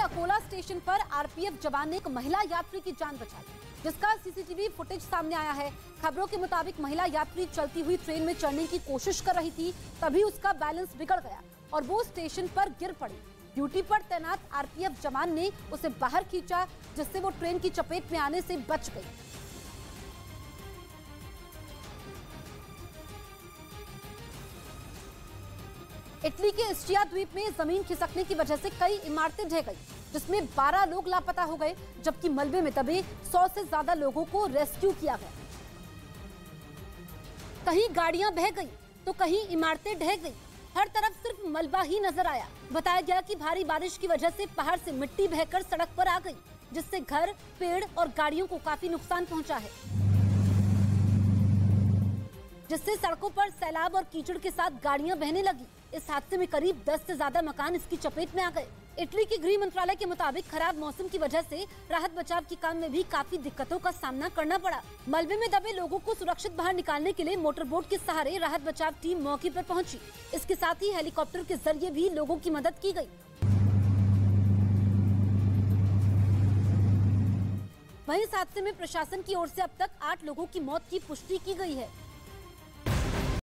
Akola station पर RPF जवान ने एक महिला यात्री की जान बचाई, जिसका सीसीटीवी फुटेज सामने आया है। खबरों के मुताबिक महिला यात्री चलती हुई ट्रेन में चढ़ने की कोशिश कर रही थी, तभी उसका बैलेंस बिगड़ गया और वो स्टेशन पर गिर पड़ी। ड्यूटी पर तैनात आरपीएफ जवान ने उसे बाहर खींचा, जिससे वो ट्रेन की चपेट में आने से बच गई। इटली के इस्टिया द्वीप में जमीन खिसकने की वजह से कई इमारतें ढह गई, जिसमें 12 लोग लापता हो गए, जबकि मलबे में दबे 100 से ज्यादा लोगों को रेस्क्यू किया गया। कहीं गाड़ियां बह गई तो कहीं इमारतें ढह गई, हर तरफ सिर्फ मलबा ही नजर आया। बताया गया कि भारी बारिश की वजह से पहाड़ से मिट्टी बहकर सड़क पर आ गई, जिससे घर, पेड़ और गाड़ियों को काफी नुकसान पहुंचा है, जिससे सड़कों पर सैलाब और कीचड़ के साथ गाड़ियां बहने लगी। इस हादसे में करीब 10 से ज्यादा मकान इसकी चपेट में आ गए। इटली के गृह मंत्रालय के मुताबिक खराब मौसम की वजह से राहत बचाव के काम में भी काफी दिक्कतों का सामना करना पड़ा। मलबे में दबे लोगों को सुरक्षित बाहर निकालने के लिए मोटर बोट के सहारे राहत बचाव टीम मौके पर पहुंची। इसके साथ ही हेलीकॉप्टर के जरिए भी लोगों की मदद की गई। वहीं इस हादसे में प्रशासन की ओर से अब तक 8 लोगों की मौत की पुष्टि की गई है।